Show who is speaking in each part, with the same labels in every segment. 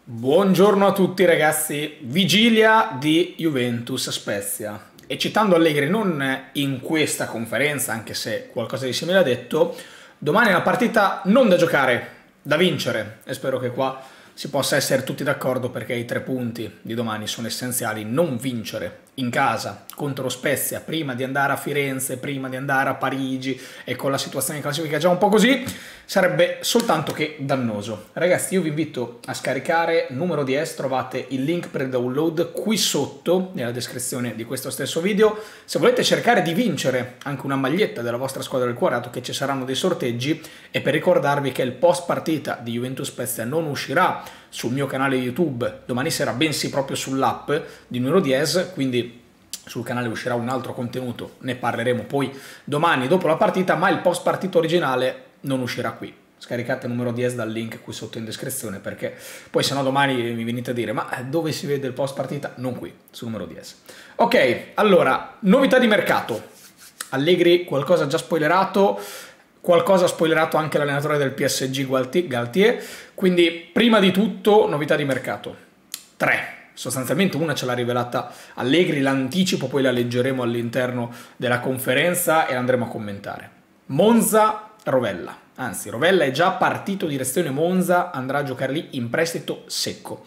Speaker 1: Buongiorno a tutti ragazzi, vigilia di Juventus Spezia e citando Allegri non in questa conferenza, anche se qualcosa di simile ha detto, domani è una partita non da giocare, da vincere e spero che qua si possa essere tutti d'accordo perché i 3 punti di domani sono essenziali, non vincere in casa contro lo Spezia prima di andare a Firenze, prima di andare a Parigi e con la situazione di classifica già un po' così sarebbe soltanto che dannoso. Ragazzi, io vi invito a scaricare numero 10, trovate il link per il download qui sotto nella descrizione di questo stesso video. Se volete cercare di vincere anche una maglietta della vostra squadra del cuore, dato che ci saranno dei sorteggi, e per ricordarvi che il post partita di Juventus Spezia non uscirà sul mio canale YouTube domani sera, bensì proprio sull'app di numero 10, quindi sul canale uscirà un altro contenuto, ne parleremo poi domani dopo la partita, ma il post partita originale non uscirà qui. Scaricate numero 10 dal link qui sotto in descrizione, perché poi se no domani mi venite a dire ma dove si vede il post partita? Non qui, su numero 10. Ok, allora, novità di mercato. Allegri qualcosa già spoilerato, qualcosa ha spoilerato anche l'allenatore del PSG Galtier, quindi prima di tutto novità di mercato. 3. Sostanzialmente una ce l'ha rivelata Allegri, l'anticipo poi la leggeremo all'interno della conferenza e andremo a commentare. Monza, Rovella. Anzi, Rovella è già partito direzione Monza, andrà a giocare lì in prestito secco.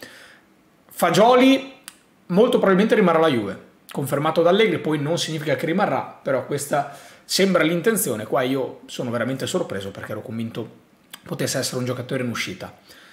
Speaker 1: Fagioli molto probabilmente rimarrà alla Juve, confermato da Allegri, poi non significa che rimarrà, però questa sembra l'intenzione. Qua io sono veramente sorpreso perché ero convinto potesse essere un giocatore in uscita.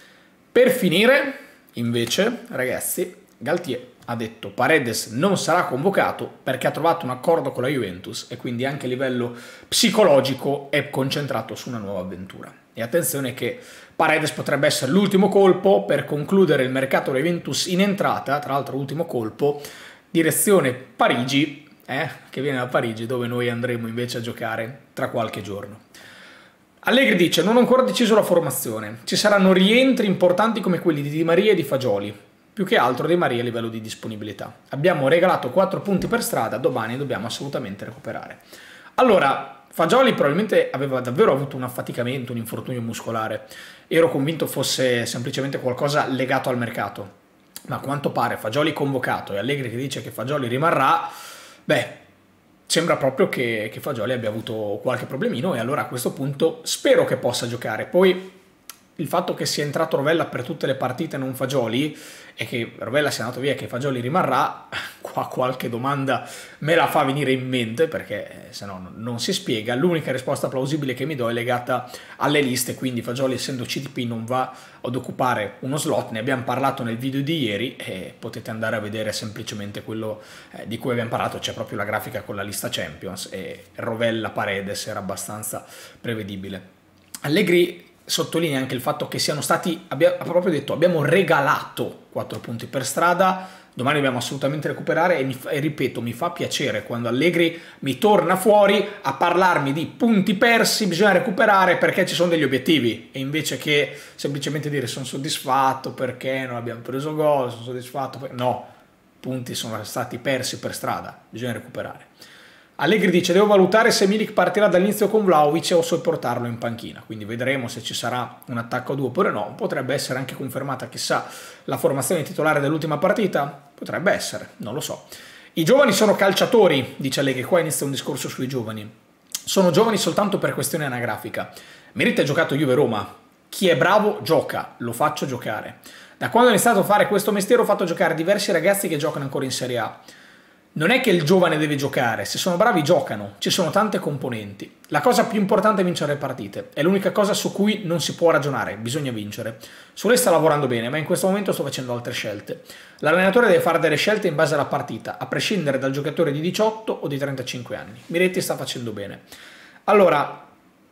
Speaker 1: Per finire, invece, ragazzi, Galtier ha detto Paredes non sarà convocato perché ha trovato un accordo con la Juventus e quindi anche a livello psicologico è concentrato su una nuova avventura. E attenzione che Paredes potrebbe essere l'ultimo colpo per concludere il mercato della Juventus in entrata, tra l'altro l'ultimo colpo, direzione Parigi, che viene da Parigi, dove noi andremo invece a giocare tra qualche giorno. Allegri dice non ho ancora deciso la formazione, ci saranno rientri importanti come quelli di Di Maria e di Fagioli, più che altro Di Maria a livello di disponibilità. Abbiamo regalato 4 punti per strada, domani dobbiamo assolutamente recuperare. Allora, Fagioli probabilmente aveva davvero avuto un affaticamento, un infortunio muscolare. Ero convinto fosse semplicemente qualcosa legato al mercato. Ma a quanto pare Fagioli convocato e Allegri che dice che Fagioli rimarrà, beh, sembra proprio che Fagioli abbia avuto qualche problemino e allora a questo punto spero che possa giocare. Poi il fatto che sia entrato Rovella per tutte le partite e non Fagioli e che Rovella sia andato via e che Fagioli rimarrà, qua qualche domanda me la fa venire in mente perché se no non si spiega. L'unica risposta plausibile che mi do è legata alle liste, quindi Fagioli essendo CTP non va ad occupare uno slot, ne abbiamo parlato nel video di ieri e potete andare a vedere semplicemente quello di cui abbiamo parlato, c'è proprio la grafica con la lista Champions e Rovella Paredes era abbastanza prevedibile. Allegri sottolinea anche il fatto che siano stati, ha proprio detto, abbiamo regalato 4 punti per strada, domani dobbiamo assolutamente recuperare e ripeto, mi fa piacere quando Allegri mi torna fuori a parlarmi di punti persi, bisogna recuperare perché ci sono degli obiettivi e invece che semplicemente dire sono soddisfatto perché non abbiamo preso gol, sono soddisfatto perché... no, punti sono stati persi per strada, bisogna recuperare. Allegri dice devo valutare se Milik partirà dall'inizio con Vlahovic o sopportarlo in panchina, quindi vedremo se ci sarà un attacco a 2 oppure no, potrebbe essere anche confermata chissà la formazione titolare dell'ultima partita, potrebbe essere, non lo so. I giovani sono calciatori, dice Allegri, qua inizia un discorso sui giovani, sono giovani soltanto per questione anagrafica, Merit ha giocato Juve-Roma, chi è bravo gioca, lo faccio giocare, da quando ho iniziato a fare questo mestiere ho fatto giocare diversi ragazzi che giocano ancora in Serie A. Non è che il giovane deve giocare, se sono bravi giocano, ci sono tante componenti. La cosa più importante è vincere le partite, è l'unica cosa su cui non si può ragionare, bisogna vincere. Su lei sta lavorando bene, ma in questo momento sto facendo altre scelte. L'allenatore deve fare delle scelte in base alla partita, a prescindere dal giocatore di 18 o di 35 anni. Miretti sta facendo bene. Allora,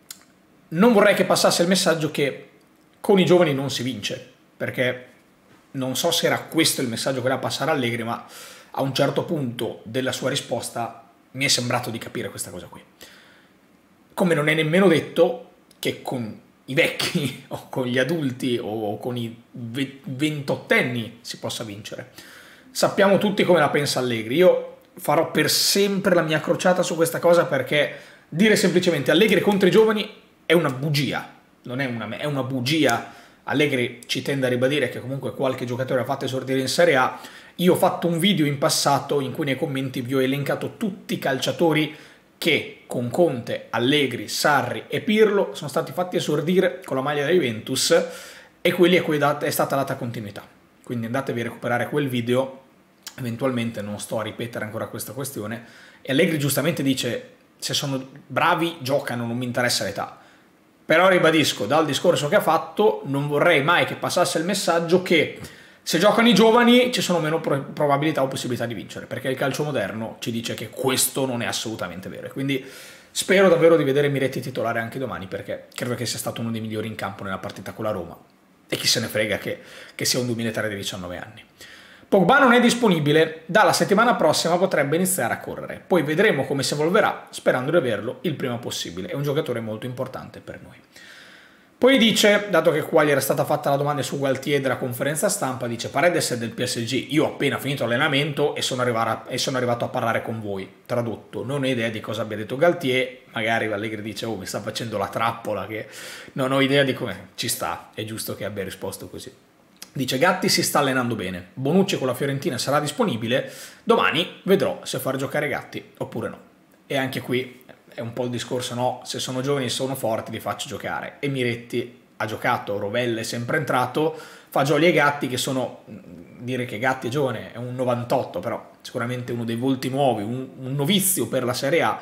Speaker 1: non vorrei che passasse il messaggio che con i giovani non si vince, perché non so se era questo il messaggio che voleva passare Allegri, ma a un certo punto della sua risposta mi è sembrato di capire questa cosa qui. Come non è nemmeno detto che con i vecchi o con gli adulti o con i ventottenni si possa vincere. Sappiamo tutti come la pensa Allegri. Io farò per sempre la mia crociata su questa cosa perché dire semplicemente Allegri contro i giovani è una bugia. Non è una bugia Allegri ci tende a ribadire che comunque qualche giocatore ha fatto esordire in Serie A. Io ho fatto un video in passato in cui nei commenti vi ho elencato tutti i calciatori che con Conte, Allegri, Sarri e Pirlo sono stati fatti esordire con la maglia della Juventus e quelli a cui è stata data continuità. Quindi andatevi a recuperare quel video, eventualmente non sto a ripetere ancora questa questione. E Allegri giustamente dice: se sono bravi giocano, non mi interessa l'età. Però ribadisco, dal discorso che ha fatto, non vorrei mai che passasse il messaggio che se giocano i giovani ci sono meno probabilità o possibilità di vincere, perché il calcio moderno ci dice che questo non è assolutamente vero. Quindi spero davvero di vedere Miretti titolare anche domani, perché credo che sia stato uno dei migliori in campo nella partita con la Roma. E chi se ne frega che sia un 2003 di 19 anni. Pogba non è disponibile, dalla settimana prossima potrebbe iniziare a correre, poi vedremo come si evolverà, sperando di averlo il prima possibile. È un giocatore molto importante per noi. Poi dice, dato che qua gli era stata fatta la domanda su Galtier della conferenza stampa, dice: Paredes è del PSG, io ho appena finito l'allenamento e sono arrivato a parlare con voi. Tradotto, non ho idea di cosa abbia detto Galtier, magari Allegri dice: oh, mi sta facendo la trappola, che non ho idea di come. Ci sta, è giusto che abbia risposto così. Dice: Gatti si sta allenando bene, Bonucci con la Fiorentina sarà disponibile, domani vedrò se far giocare Gatti oppure no. E anche qui è un po' il discorso, no? Se sono giovani e sono forti li faccio giocare. E Miretti ha giocato, Rovella è sempre entrato, Fagioli e Gatti che sono, dire che Gatti è giovane è un 98, però sicuramente uno dei volti nuovi, un novizio per la Serie A.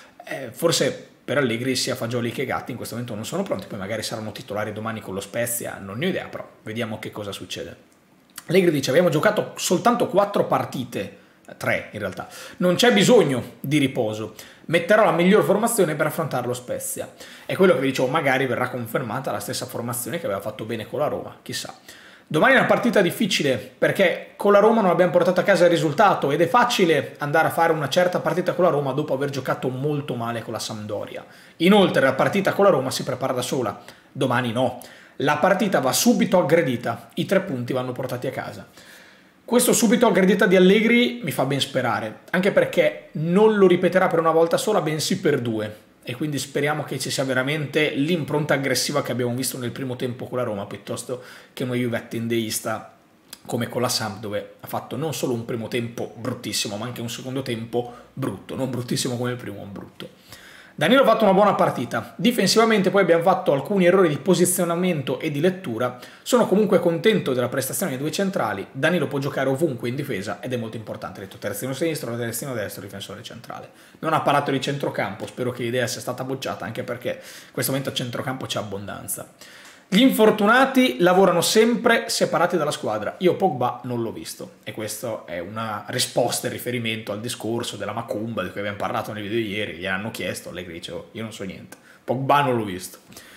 Speaker 1: Forse per Allegri sia Fagioli che Gatti in questo momento non sono pronti, poi magari saranno titolari domani con lo Spezia, non ne ho idea, però vediamo che cosa succede. Allegri dice: abbiamo giocato soltanto 4 partite, 3 in realtà, non c'è bisogno di riposo, metterò la miglior formazione per affrontare lo Spezia. È quello che vi dicevo, magari verrà confermata la stessa formazione che aveva fatto bene con la Roma, chissà. Domani è una partita difficile perché con la Roma non abbiamo portato a casa il risultato ed è facile andare a fare una certa partita con la Roma dopo aver giocato molto male con la Sampdoria. Inoltre la partita con la Roma si prepara da sola, domani no. La partita va subito aggredita, i 3 punti vanno portati a casa. Questo subito aggredita di Allegri mi fa ben sperare, anche perché non lo ripeterà per una volta sola, bensì per 2. E quindi speriamo che ci sia veramente l'impronta aggressiva che abbiamo visto nel primo tempo con la Roma, piuttosto che una Juve attendeista come con la Samp, dove ha fatto non solo un primo tempo bruttissimo, ma anche un secondo tempo brutto, non bruttissimo come il primo, ma brutto. Danilo ha fatto una buona partita, difensivamente poi abbiamo fatto alcuni errori di posizionamento e di lettura, sono comunque contento della prestazione dei 2 centrali, Danilo può giocare ovunque in difesa ed è molto importante, ha detto terzino sinistro, terzino destro, difensore centrale. Non ha parlato di centrocampo, spero che l'idea sia stata bocciata, anche perché in questo momento a centrocampo c'è abbondanza. Gli infortunati lavorano sempre separati dalla squadra. Io Pogba non l'ho visto e questo è una risposta in riferimento al discorso della Macumba di cui abbiamo parlato nel video ieri. Gli hanno chiesto, Allegri dice: oh, io non so niente, Pogba non l'ho visto.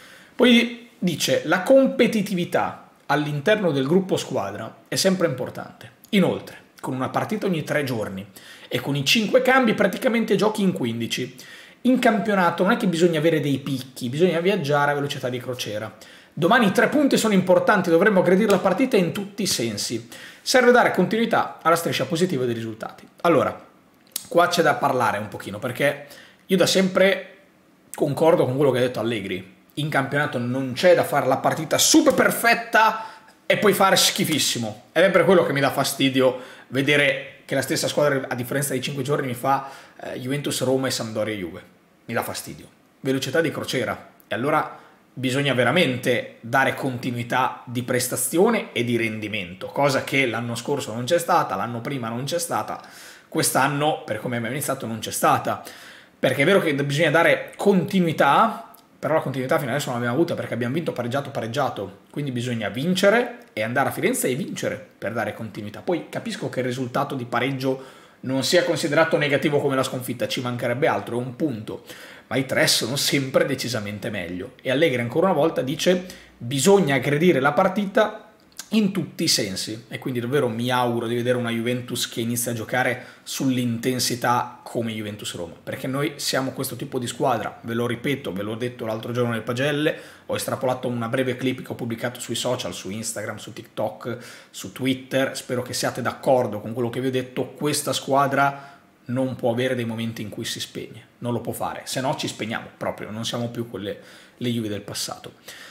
Speaker 1: Poi dice: la competitività all'interno del gruppo squadra è sempre importante. Inoltre, con una partita ogni 3 giorni e con i 5 cambi praticamente giochi in 15. In campionato non è che bisogna avere dei picchi, bisogna viaggiare a velocità di crociera. Domani i 3 punti sono importanti, dovremmo aggredire la partita in tutti i sensi. Serve dare continuità alla striscia positiva dei risultati. Allora, qua c'è da parlare un pochino, perché io da sempre concordo con quello che ha detto Allegri. In campionato non c'è da fare la partita super perfetta e poi fare schifissimo. Ed è per quello che mi dà fastidio vedere che la stessa squadra, a differenza di 5 giorni, mi fa Juventus, Roma e Sampdoria e Juve. Mi dà fastidio. Velocità di crociera. E allora bisogna veramente dare continuità di prestazione e di rendimento, cosa che l'anno scorso non c'è stata, l'anno prima non c'è stata, quest'anno, per come abbiamo iniziato, non c'è stata. Perché è vero che bisogna dare continuità, però la continuità fino adesso non l'abbiamo avuta perché abbiamo vinto pareggiato, quindi bisogna vincere e andare a Firenze e vincere per dare continuità. Poi capisco che il risultato di pareggio non sia considerato negativo come la sconfitta, ci mancherebbe altro, è un punto, ma i 3 sono sempre decisamente meglio. E Allegri ancora una volta dice: bisogna aggredire la partita in tutti i sensi, e quindi davvero mi auguro di vedere una Juventus che inizia a giocare sull'intensità come Juventus-Roma, perché noi siamo questo tipo di squadra, ve lo ripeto, ve l'ho detto l'altro giorno nel Pagelle, ho estrapolato una breve clip che ho pubblicato sui social, su Instagram, su TikTok, su Twitter, spero che siate d'accordo con quello che vi ho detto. Questa squadra non può avere dei momenti in cui si spegne, non lo può fare, se no ci spegniamo proprio, non siamo più le Juve del passato.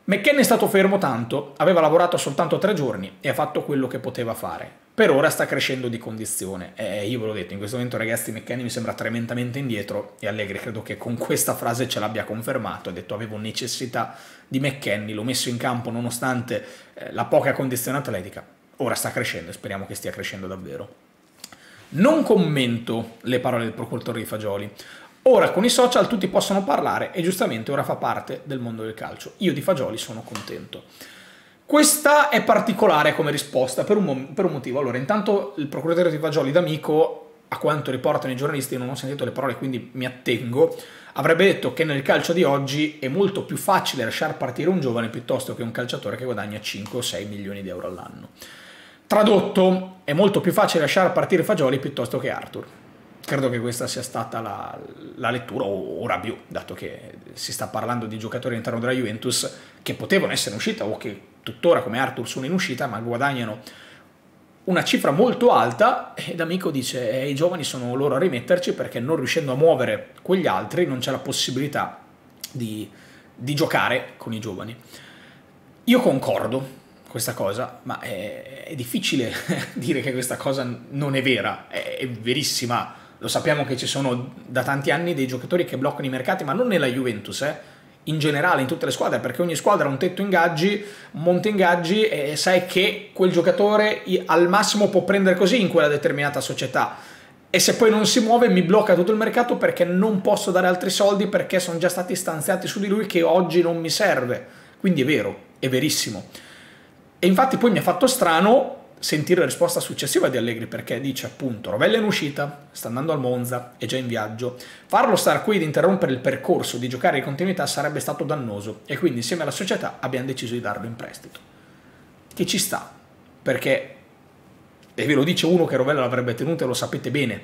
Speaker 1: McKennie è stato fermo tanto, aveva lavorato soltanto 3 giorni e ha fatto quello che poteva fare. Per ora sta crescendo di condizione. Io ve l'ho detto, in questo momento ragazzi McKennie mi sembra tremendamente indietro e Allegri credo che con questa frase ce l'abbia confermato. Ha detto avevo necessità di McKennie, l'ho messo in campo nonostante la poca condizione atletica. Ora sta crescendo e speriamo che stia crescendo davvero. Non commento le parole del procuratore di Fagioli. Ora con i social tutti possono parlare e giustamente ora fa parte del mondo del calcio. Io di Fagioli sono contento. Questa è particolare come risposta per un motivo. Allora, intanto il procuratore di Fagioli d'Amico, a quanto riportano i giornalisti, non ho sentito le parole quindi mi attengo, avrebbe detto che nel calcio di oggi è molto più facile lasciar partire un giovane piuttosto che un calciatore che guadagna 5 o 6 milioni di euro all'anno. Tradotto, è molto più facile lasciare partire Fagioli piuttosto che Arthur. Credo che questa sia stata la lettura, o ora più, dato che si sta parlando di giocatori all'interno della Juventus che potevano essere in uscita o che tuttora come Arthur sono in uscita ma guadagnano una cifra molto alta e D'Amico dice i giovani sono loro a rimetterci perché non riuscendo a muovere quegli altri non c'è la possibilità di giocare con i giovani. Io concordo questa cosa, ma è difficile dire che questa cosa non è vera, è verissima. Lo sappiamo che ci sono da tanti anni dei giocatori che bloccano i mercati, ma non nella Juventus, in generale in tutte le squadre, perché ogni squadra ha un tetto ingaggi, un monte ingaggi e sai che quel giocatore al massimo può prendere così in quella determinata società e se poi non si muove mi blocca tutto il mercato perché non posso dare altri soldi perché sono già stati stanziati su di lui che oggi non mi serve. Quindi è vero, è verissimo. E infatti poi mi ha fatto strano sentire la risposta successiva di Allegri perché dice appunto Rovella è in uscita, sta andando al Monza, è già in viaggio, farlo star qui ed interrompere il percorso di giocare in continuità sarebbe stato dannoso e quindi insieme alla società abbiamo deciso di darlo in prestito. Che ci sta, perché, e ve lo dice uno che Rovella l'avrebbe tenuto e lo sapete bene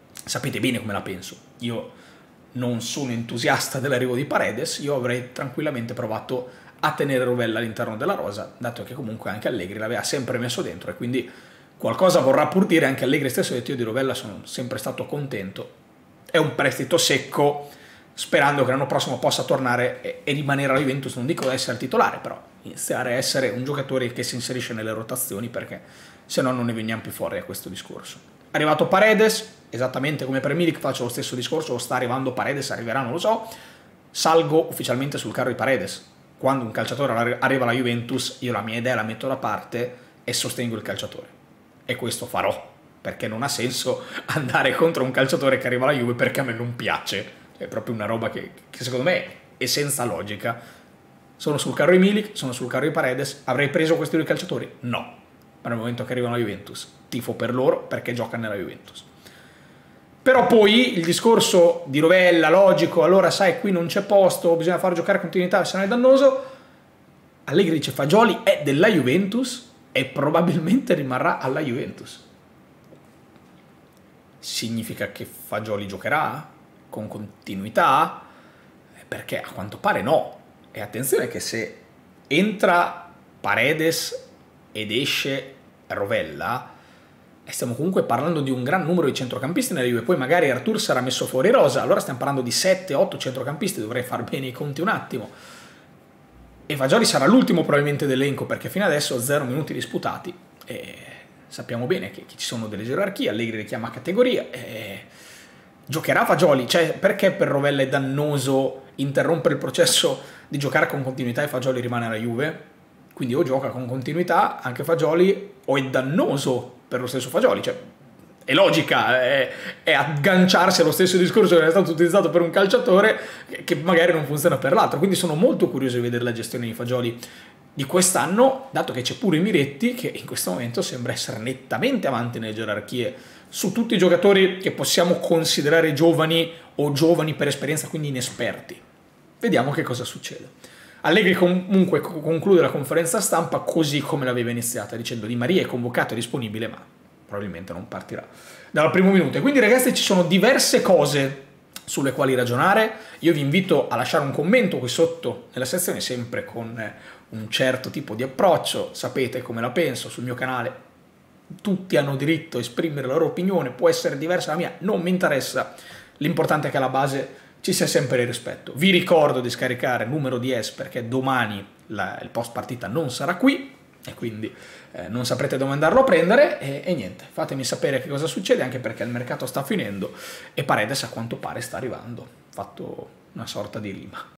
Speaker 1: come la penso, io non sono entusiasta dell'arrivo di Paredes, io avrei tranquillamente provato a tenere Rovella all'interno della rosa, dato che comunque anche Allegri l'aveva sempre messo dentro e quindi qualcosa vorrà pur dire. Anche Allegri stesso ha detto io di Rovella sono sempre stato contento, è un prestito secco, sperando che l'anno prossimo possa tornare e rimanere alla Juventus, non dico da essere titolare, però iniziare a essere un giocatore che si inserisce nelle rotazioni perché se no non ne veniamo più fuori a questo discorso. È arrivato Paredes, esattamente come per Milik faccio lo stesso discorso, sta arrivando Paredes, arriverà non lo so, salgo ufficialmente sul carro di Paredes. Quando un calciatore arriva alla Juventus, io la mia idea la metto da parte e sostengo il calciatore. E questo farò, perché non ha senso andare contro un calciatore che arriva alla Juve perché a me non piace. È proprio una roba che secondo me è senza logica. Sono sul carro di Milik, sono sul carro di Paredes. Avrei preso questi due calciatori? No. Ma nel momento che arrivano alla Juventus, tifo per loro perché giocano nella Juventus. Però poi il discorso di Rovella, logico, allora sai qui non c'è posto, bisogna far giocare continuità, se no è dannoso. Allegri dice Fagioli è della Juventus e probabilmente rimarrà alla Juventus. Significa che Fagioli giocherà con continuità? Perché a quanto pare no. E attenzione che se entra Paredes ed esce Rovella, stiamo comunque parlando di un gran numero di centrocampisti nella Juve, poi magari Arthur sarà messo fuori rosa, allora stiamo parlando di 7-8 centrocampisti, dovrei far bene i conti un attimo. E Fagioli sarà l'ultimo probabilmente dell'elenco perché fino adesso 0 minuti disputati e sappiamo bene che ci sono delle gerarchie, Allegri richiama categoria e giocherà Fagioli, cioè perché per Rovella è dannoso interrompere il processo di giocare con continuità e Fagioli rimane alla Juve? Quindi o gioca con continuità anche Fagioli o è dannoso per lo stesso Fagioli, cioè è logica, è agganciarsi allo stesso discorso che è stato utilizzato per un calciatore che magari non funziona per l'altro, quindi sono molto curioso di vedere la gestione di Fagioli di quest'anno, dato che c'è pure Miretti che in questo momento sembra essere nettamente avanti nelle gerarchie su tutti i giocatori che possiamo considerare giovani o giovani per esperienza, quindi inesperti. Vediamo che cosa succede. Allegri comunque conclude la conferenza stampa così come l'aveva iniziata, dicendo Di Maria è convocato e disponibile, ma probabilmente non partirà dal primo minuto. E quindi ragazzi ci sono diverse cose sulle quali ragionare. Io vi invito a lasciare un commento qui sotto nella sezione, sempre con un certo tipo di approccio, sapete come la penso sul mio canale. Tutti hanno diritto a esprimere la loro opinione, può essere diversa dalla mia, non mi interessa, l'importante è che alla base ci sia sempre il rispetto. Vi ricordo di scaricare Numero DS perché domani il post partita non sarà qui e quindi non saprete dove andarlo a prendere e niente, fatemi sapere che cosa succede, anche perché il mercato sta finendo e Paredes a quanto pare sta arrivando, fatto una sorta di rima.